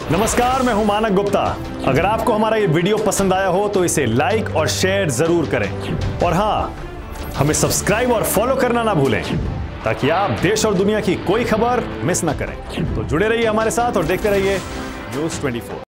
नमस्कार, मैं हूं मानक गुप्ता। अगर आपको हमारा ये वीडियो पसंद आया हो तो इसे लाइक और शेयर जरूर करें और हां, हमें सब्सक्राइब और फॉलो करना ना भूलें ताकि आप देश और दुनिया की कोई खबर मिस ना करें। तो जुड़े रहिए हमारे साथ और देखते रहिए न्यूज़ 24।